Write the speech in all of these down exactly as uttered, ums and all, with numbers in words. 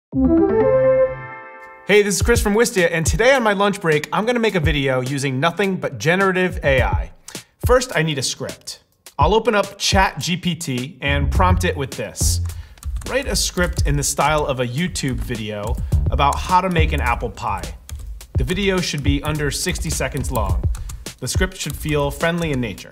Hey, this is Chris from Wistia, and today on my lunch break, I'm gonna make a video using nothing but generative A I. First, I need a script. I'll open up ChatGPT and prompt it with this. Write a script in the style of a YouTube video about how to make an apple pie. The video should be under sixty seconds long. The script should feel friendly in nature.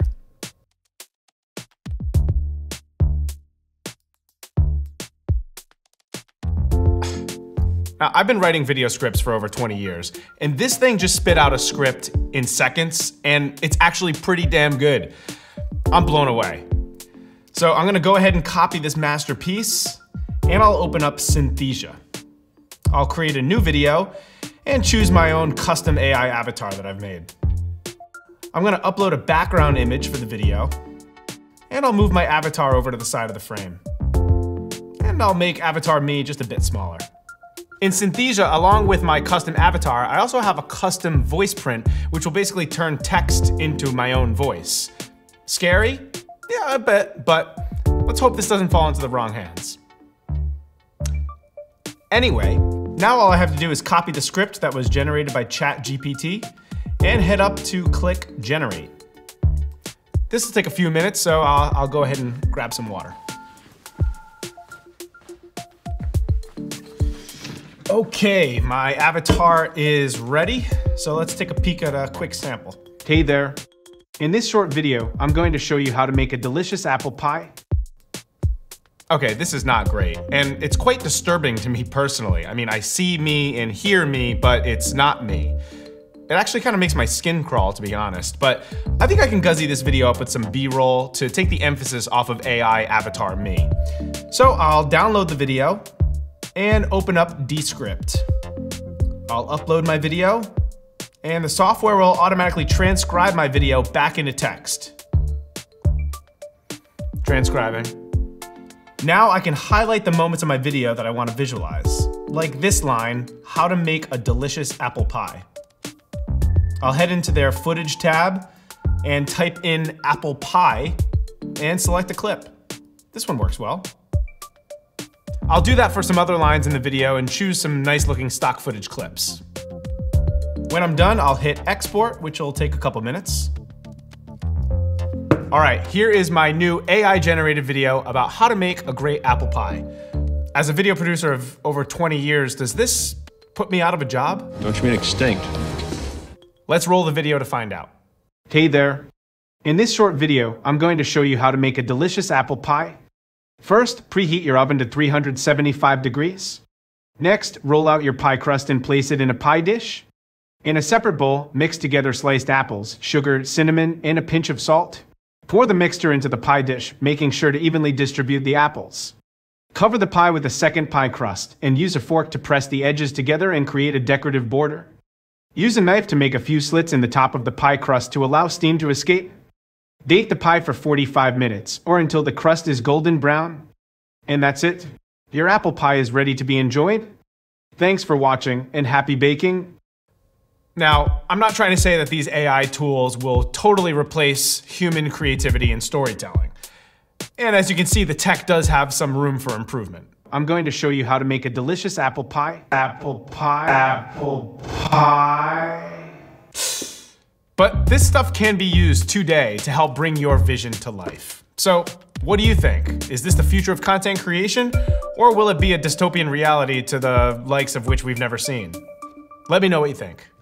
Now, I've been writing video scripts for over twenty years, and this thing just spit out a script in seconds, and it's actually pretty damn good. I'm blown away. So I'm gonna go ahead and copy this masterpiece, and I'll open up Synthesia. I'll create a new video and choose my own custom A I avatar that I've made. I'm gonna upload a background image for the video, and I'll move my avatar over to the side of the frame. And I'll make avatar me just a bit smaller. In Synthesia, along with my custom avatar, I also have a custom voice print, which will basically turn text into my own voice. Scary? Yeah, a bit, but let's hope this doesn't fall into the wrong hands. Anyway, now all I have to do is copy the script that was generated by ChatGPT and head up to click Generate. This will take a few minutes, so I'll, I'll go ahead and grab some water. Okay, my avatar is ready, so let's take a peek at a quick sample. Hey there. In this short video, I'm going to show you how to make a delicious apple pie. Okay, this is not great, and it's quite disturbing to me personally. I mean, I see me and hear me, but it's not me. It actually kind of makes my skin crawl, to be honest, but I think I can guzzy this video up with some B-roll to take the emphasis off of A I avatar me. So I'll download the video and open up Descript. I'll upload my video, and the software will automatically transcribe my video back into text. Transcribing. Now I can highlight the moments of my video that I want to visualize, like this line, how to make a delicious apple pie. I'll head into their footage tab and type in apple pie and select a clip. This one works well. I'll do that for some other lines in the video and choose some nice looking stock footage clips. When I'm done, I'll hit export, which will take a couple minutes. All right, here is my new A I generated video about how to make a great apple pie. As a video producer of over twenty years, does this put me out of a job? Don't you mean extinct? Let's roll the video to find out. Hey there. In this short video, I'm going to show you how to make a delicious apple pie. First, preheat your oven to three hundred seventy-five degrees. Next, roll out your pie crust and place it in a pie dish. In a separate bowl, mix together sliced apples, sugar, cinnamon, and a pinch of salt. Pour the mixture into the pie dish, making sure to evenly distribute the apples. Cover the pie with a second pie crust, and use a fork to press the edges together and create a decorative border. Use a knife to make a few slits in the top of the pie crust to allow steam to escape. Bake the pie for forty-five minutes, or until the crust is golden brown. And that's it. Your apple pie is ready to be enjoyed. Thanks for watching, and happy baking. Now, I'm not trying to say that these A I tools will totally replace human creativity and storytelling. And as you can see, the tech does have some room for improvement. I'm going to show you how to make a delicious apple pie. Apple pie, apple pie. But this stuff can be used today to help bring your vision to life. So, what do you think? Is this the future of content creation? Or will it be a dystopian reality to the likes of which we've never seen? Let me know what you think.